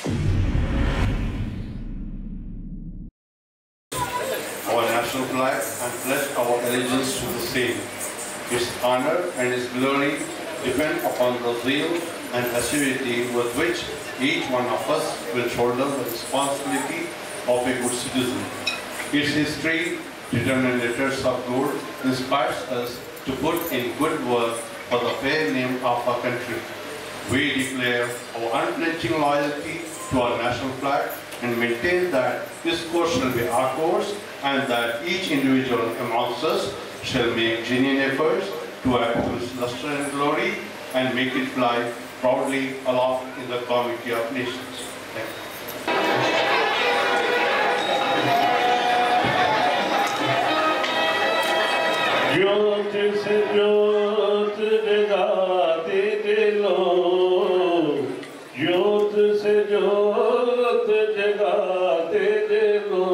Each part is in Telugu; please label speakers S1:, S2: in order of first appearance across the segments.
S1: our national flag and pledge our allegiance to the same. Its honor and its glory depend upon the zeal and assiduity with which each one of us will shoulder the responsibility of a good citizen. Its history, written in letters of gold, inspires us to put in good work for the fair name of our country. We declare our unflinching loyalty to our national flag and maintain that this course shall be our course and that each individual amongst us shall make genuine efforts to add to its luster and glory and make it fly proudly aloft in the community of nations. Thank you.
S2: ज्योत से ज्योत जगाते लो, ज्योत से ज्योत जगाते लो,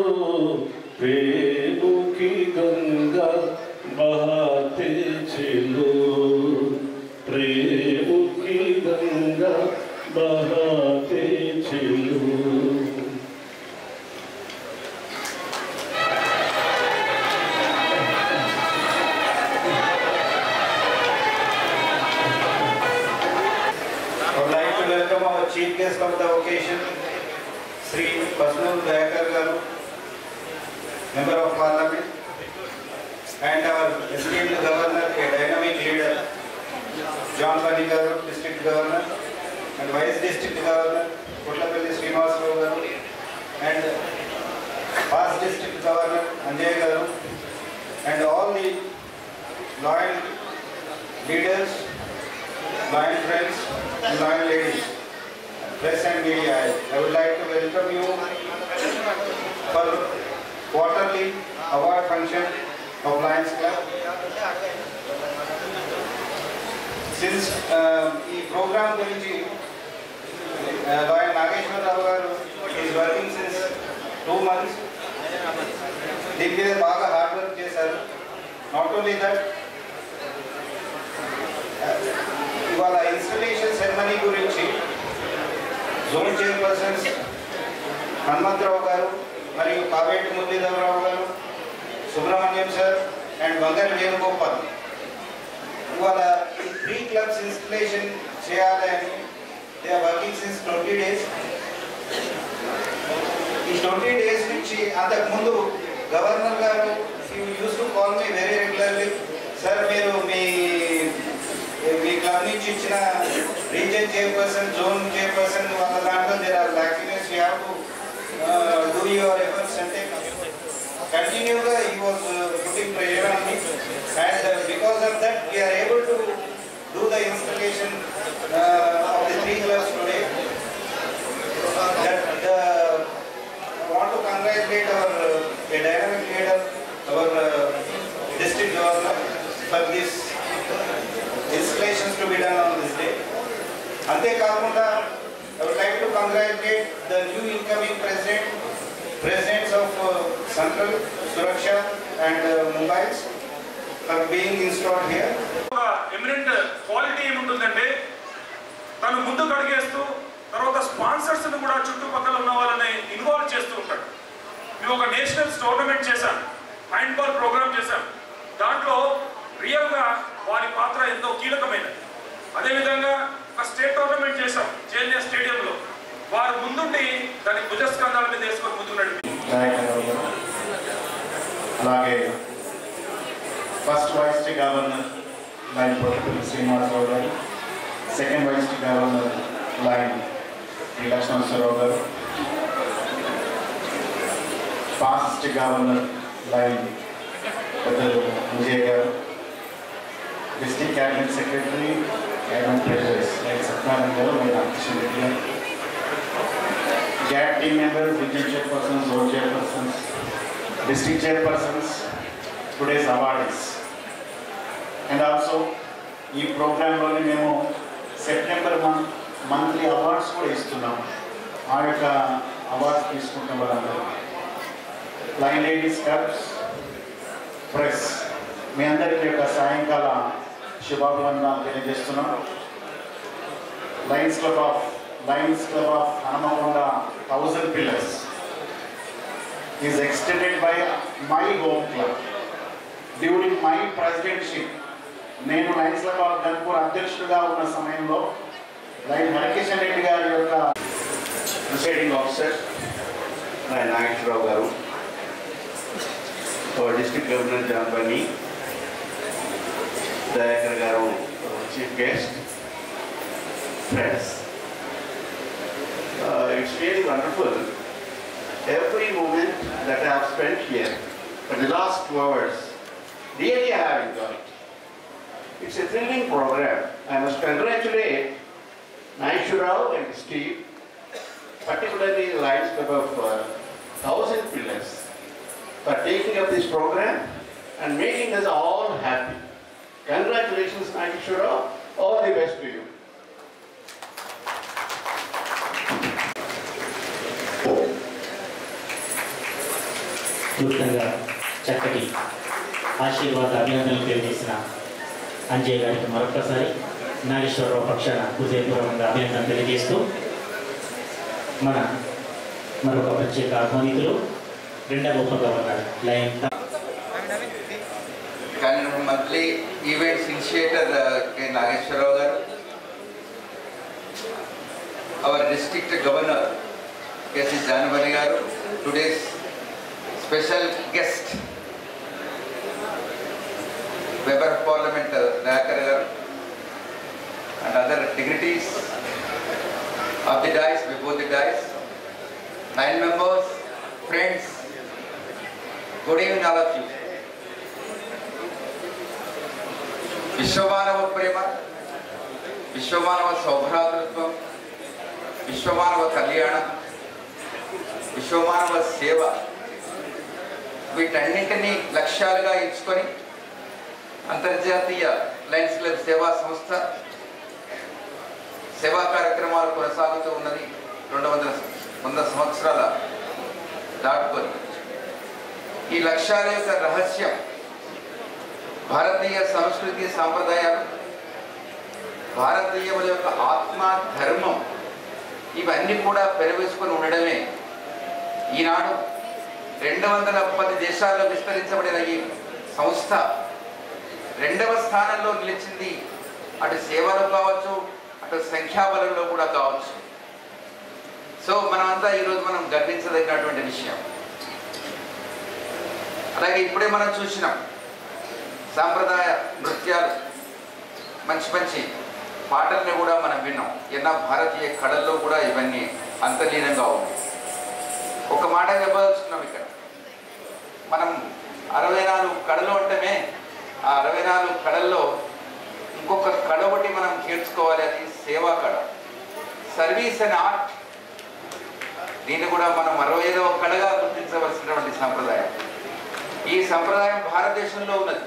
S2: प्रेम की गंगा बहाते चलो, प्रेम की गंगा बहाते चलो।
S3: Chief guest of the occasion, Sri Basnul Dayakar Garu, Member of Parliament, and our esteemed Governor, a dynamic leader, John Pani Garu, District Governor, and Vice District Governor, Putlapalli Srinivas Rao Garu, and past District Governor, Anjay Garu, and all the loyal leaders, loyal friends, and loyal ladies. Press and media, I would like to welcome you for quarterly award function of Lions Club. Since the program Lawyer Nageshwar Rao is working since 2 months. They have hard work chesaru. Not only that, ivala installation ceremony gurinchi Zone Chairpersons Hanmantrao Garu, Mariyu Kaveti Muralidharan Garu, Subramaniam Sir, and Bangar Venugopal. Ivala 3 clubs installation cheyalani. They are working since 20 days. In 20 days nunchi antaku mundu Governor Garu, he used to call me very regularly. Sir, meeru club nunchi ichina region chairperson, zone chairperson, there are lackeys, we have to do your efforts and take continually he was putting pressure on me, and because of that we are able to do the installation of the 3 clubs today. I want to congratulate our dynamic leader, our district governor, for this installations to be done on this day. Ante Kakunda, I would like to congratulate the new incoming presidents of Central, Suraksha and Mumbai for being installed here.
S4: Eminent quality ఏముంటుందంటే తను ముందుకు అడిగేస్తూ తర్వాత స్పాన్సర్స్ ని కూడా చుట్టుపక్కల ఉన్న వాళ్ళని ఇన్వాల్వ్ చేస్తూ ఉంటాడు. మేము ఒక నేషనల్ టోర్నమెంట్ చేశాం, హ్యాండ్బాల్ ప్రోగ్రామ్ చేశాం. దాంట్లో రియల్ గా వారి పాత్ర ఎంతో కీలకమైనది. అదేవిధంగా ఒక స్టేట్ టోర్నమెంట్ చేశాం జేఎన్ఏ స్టేడియంలో. వారు ముందుండి దాని భుజస్కంధాల మీద వేసుకొని ముందుకు నడిపి
S3: అలాగే first vice governor Lion Puttapalli Srinivasarao గారు, second vice governor Lion Lakshmanarao గారు, ఫాస్ట్ గవర్నర్ లైన్ పెద్దలు విజయ్ గారు, district cabinet secretary and treasurers like Satyanan Garu and Akshay Reddy, GAT team members, region chairpersons, zone chairpersons, district chairpersons, today's awardees, and also this program loni memo September monthly awards kuda istunam. Aa yokka awards తీసుకుంటున్న వాళ్ళందరూ లైన్ లేడీస్ క్లబ్స్ ప్రెస్ మీ అందరికీ యొక్క సాయంకాల శుభాభివందనాలు తెలియజేస్తున్నాం. Lions Club of
S5: Lions Club of Hanamakunda 1000 Pillars is extended by my home club. During my presidency, నేను లయన్స్ క్లబ్ ఆఫ్ గన్పూర్ అధ్యక్షుడిగా ఉన్న సమయంలో లైన్ హరికిషన్ రెడ్డి గారి యొక్క
S1: ప్రిసైడింగ్ ఆఫీసర్ నాగేశ్వరరావు గారు, డిస్ట్రిక్ట్ గవర్నర్ జాన్బని దయాకర్ గారు, chief guest, friends, it's really wonderful. Every moment that I have spent here for the last 2 hours, really I have enjoyed. It's a thrilling program. I must congratulate Naishwarao and Steve, particularly the Lions Club of 1000 Pillars, for taking up this program and making us all happy. Congratulations, Naishwarao. All the best to you.
S6: క్లుప్తంగా చక్కటి ఆశీర్వాద అభినందనలు తెలియజేసిన అంజయ్ గారికి మరొకసారి నాగేశ్వరరావు పక్షాన హృదయపూర్వకంగా అభినందనలు తెలియజేస్తూ మరొక ప్రత్యేక ఆహ్వానితులు రెండవ ఉప governor Lion
S3: monthly events initiator K Nageswararao గారు, our district governor KC Janbani గారు, today's special guest Member of Parliament Dayakar garu, and other dignitaries of the dais, before the dais, 9 members, friends, good evening all of you. Vishwamanava Prema, Vishwamanava Saubhratratvam, Vishwamanava Kalyana, Vishwamanava Seva, వీటన్నింటినీ లక్ష్యాలుగా ఎంచుకొని అంతర్జాతీయ లయన్స్ క్లబ్ సేవా సంస్థ సేవా కార్యక్రమాలు కొనసాగుతూ ఉన్నది. 200 సంవత్సరాల దాటుకొని ఈ లక్ష్యాల యొక్క రహస్యం భారతీయ సంస్కృతి సాంప్రదాయాలు, భారతీయుల యొక్క ఆత్మ ధర్మం ఇవన్నీ కూడా పెరవేసుకొని ఉండడమే. ఈనాడు 210 దేశాల్లో విస్తరించబడిన ఈ సంస్థ 2వ స్థానంలో నిలిచింది. అటు సేవలో కావచ్చు, అటు సంఖ్యాబలంలో కూడా కావచ్చు. సో మనమంతా ఈరోజు మనం గర్వించదగినటువంటి విషయం. అలాగే ఇప్పుడే మనం చూసినాం సాంప్రదాయ నృత్యాలు, మంచి మంచి పాటల్ని కూడా మనం విన్నాం. ఎన్నో భారతీయ కళల్లో కూడా ఇవన్నీ అంతర్లీనంగా ఉన్నాయి. ఒక మాట చెప్పదలుచుకున్నాం. ఇక్కడ మనం 64 కళలు అంటమే, ఆ 64 కళల్లో ఇంకొక కళ ఒకటి మనం చేర్చుకోవాలి, అది సేవా కళ, సర్వీస్ అండ్ ఆర్ట్. దీన్ని కూడా మనం 65వ కళగా గుర్తించవలసినటువంటి సంప్రదాయం. ఈ సంప్రదాయం భారతదేశంలో ఉన్నది.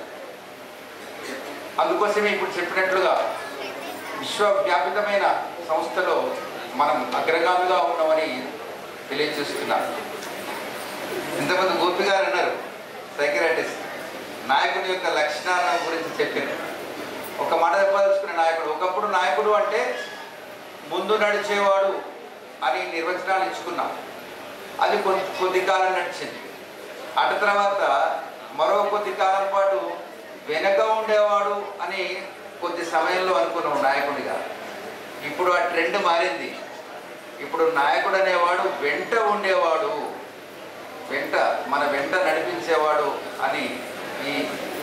S3: అందుకోసమే ఇప్పుడు చెప్పినట్లుగా విశ్వవ్యాపితమైన సంస్థలో మనం అగ్రగామిగా ఉన్నామని తెలియజేస్తున్నారు. ఇంతమంది గోపి గారు అన్నారు, సైకియాట్రిస్ట్, నాయకుడి యొక్క లక్షణాల గురించి చెప్పారు. ఒక మాట చెప్పదలుచుకునే నాయకుడు, ఒకప్పుడు నాయకుడు అంటే ముందు నడిచేవాడు అని నిర్వచనాలు ఇచ్చుకున్నాం. అది కొద్ది కాలం నడిచింది. అటు తర్వాత మరో కొద్ది కాలం పాటు వెనక ఉండేవాడు అని కొద్ది సమయంలో అనుకున్నాం నాయకుడిగా. ఇప్పుడు ఆ ట్రెండ్ మారింది. ఇప్పుడు నాయకుడు అనేవాడు వెంట ఉండేవాడు, మన వెంట నడిపించేవాడు అని ఈ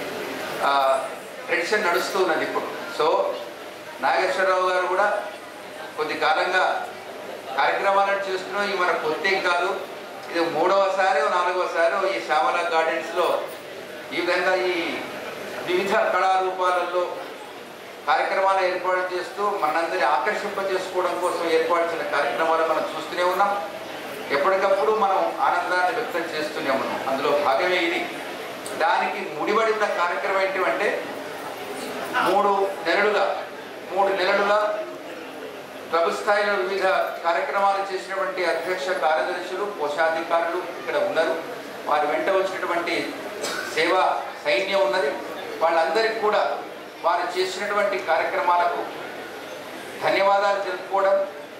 S3: ట్రెడిషన్ నడుస్తూ ఉన్నది ఇప్పుడు. సో నాగేశ్వరరావు గారు కూడా కొద్ది కాలంగా కార్యక్రమాలను చేస్తున్నాం. ఇవి మన కొత్త కాదు, ఇది 3వసారి 4వసారి ఈ శ్యామల గార్డెన్స్లో ఈ విధంగా ఈ వివిధ కళారూపాలలో కార్యక్రమాలు ఏర్పాటు చేస్తూ మనందరినీ ఆకర్షింపజేసుకోవడం కోసం ఏర్పాటు చేసిన కార్యక్రమాలు మనం చూస్తూనే ఉన్నాం. ఎప్పటికప్పుడు మనం ఆనందాన్ని వ్యక్తం చేస్తూనే ఉన్నాం. అందులో భాగమే ఇది. దానికి ముడిపడి ఉన్న కార్యక్రమం ఏంటంటే 3 నెలలుగా ప్రభు స్థాయిలో వివిధ కార్యక్రమాలు చేసినటువంటి అధ్యక్ష కార్యదర్శులు, కోశాధికారులు ఇక్కడ ఉన్నారు. వారి వెంట వచ్చినటువంటి సేవా సైన్యం ఉన్నది. వాళ్ళందరికీ కూడా వారు చేసినటువంటి కార్యక్రమాలకు ధన్యవాదాలు తెలుపుకోవడం,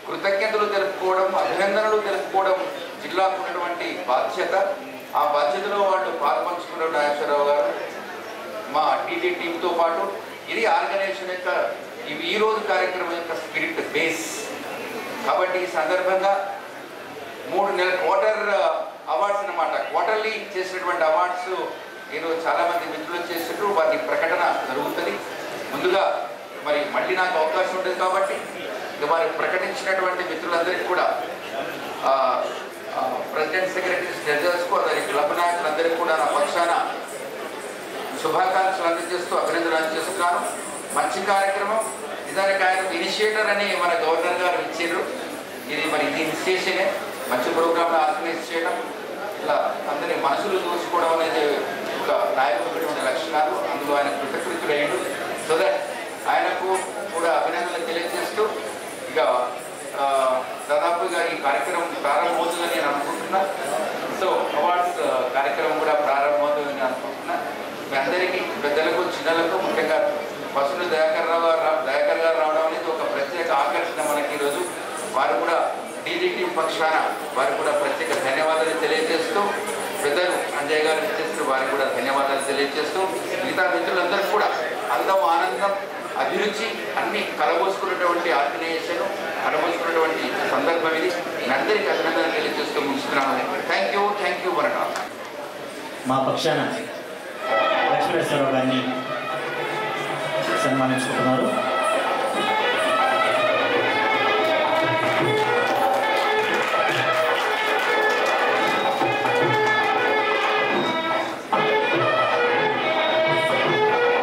S7: కృతజ్ఞతలు తెలుపుకోవడం, అభినందనలు తెలుపుకోవడం జిల్లాకు ఉన్నటువంటి బాధ్యత. ఆ బాధ్యతలో వాళ్ళు పాల్పంచుకున్న నాగేశ్వరరావు గారు మా టీటీ టీంతో పాటు ఇది ఆర్గనైజేషన్ యొక్క ఈ రోజు కార్యక్రమం యొక్క స్పిరిట్ బేస్. కాబట్టి ఈ సందర్భంగా 3 నెలల క్వార్టర్ అవార్డ్స్ అన్నమాట, క్వార్టర్లీ చేసినటువంటి అవార్డ్స్ ఈరోజు చాలామంది మిత్రులు చేసినట్టు వారి ప్రకటన జరుగుతుంది. ముందుగా మరి మళ్ళీ నాకు అవకాశం ఉంటుంది కాబట్టి వారు ప్రకటించినటువంటి మిత్రులందరికీ కూడా ప్రెసిడెంట్ సెక్రటరీస్ ట్రెజరర్స్కు అదే క్లబ్ నాయకులందరికీ కూడా నా పక్షాన శుభాకాంక్షలు అందజేస్తూ అభినందనలు అందజేస్తున్నాను. మంచి కార్యక్రమం. నిజానికి ఆయన ఇనిషియేటర్ అని మన గవర్నర్ గారు ఇచ్చారు. ఇది మరి ఇది ఇనిషియేషనే, మంచి ప్రోగ్రాంలు ఆర్గనైజ్ చేయడం, ఇలా అందరి మనసులు దోచుకోవడం అనేది ఒక నాయకుడు లక్షణాలు. అందులో ఆయన కృతకృతుడయ్యాడు. సో దట్ ఆయనకు కూడా అభినందనలు తెలియజేస్తూ ఇక దాదాపుగా ఈ కార్యక్రమం ప్రారంభమవుతుందని నేను అనుకుంటున్నా. సో అవార్డ్స్ కార్యక్రమం కూడా ప్రారంభమవుతుందని నేను అనుకుంటున్నా. మీ అందరికీ పెద్దలకు చిన్నలకు ముఖ్యంగా పసులు దయాకర్ గారు రావడం అనేది ఒక ప్రత్యేక ఆకర్షణ మనకి ఈరోజు. వారు కూడా డీజీటీ పక్షాన వారు కూడా ప్రత్యేక ధన్యవాదాలు తెలియజేస్తూ, పెద్దలు అంజయ్ గారు ఇచ్చేస్తూ వారికి కూడా ధన్యవాదాలు తెలియజేస్తూ, మిగతా మిత్రులందరికీ కూడా అందం, ఆనందం, అభిరుచి అన్ని కలబోసుకున్నటువంటి ఆర్గనైజేషన్, కలబోసుకున్నటువంటి సందర్భం ఇది. అందరికీ అభినందనలు తెలియజేస్తూ ముగిస్తున్నాను. థ్యాంక్ యూ వరట.
S6: మా పక్షాన లక్ష్మీనరసింహరావు గారిని సన్మానించుకుంటున్నారు.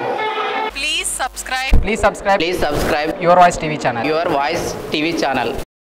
S8: Please subscribe. Your Voice TV channel.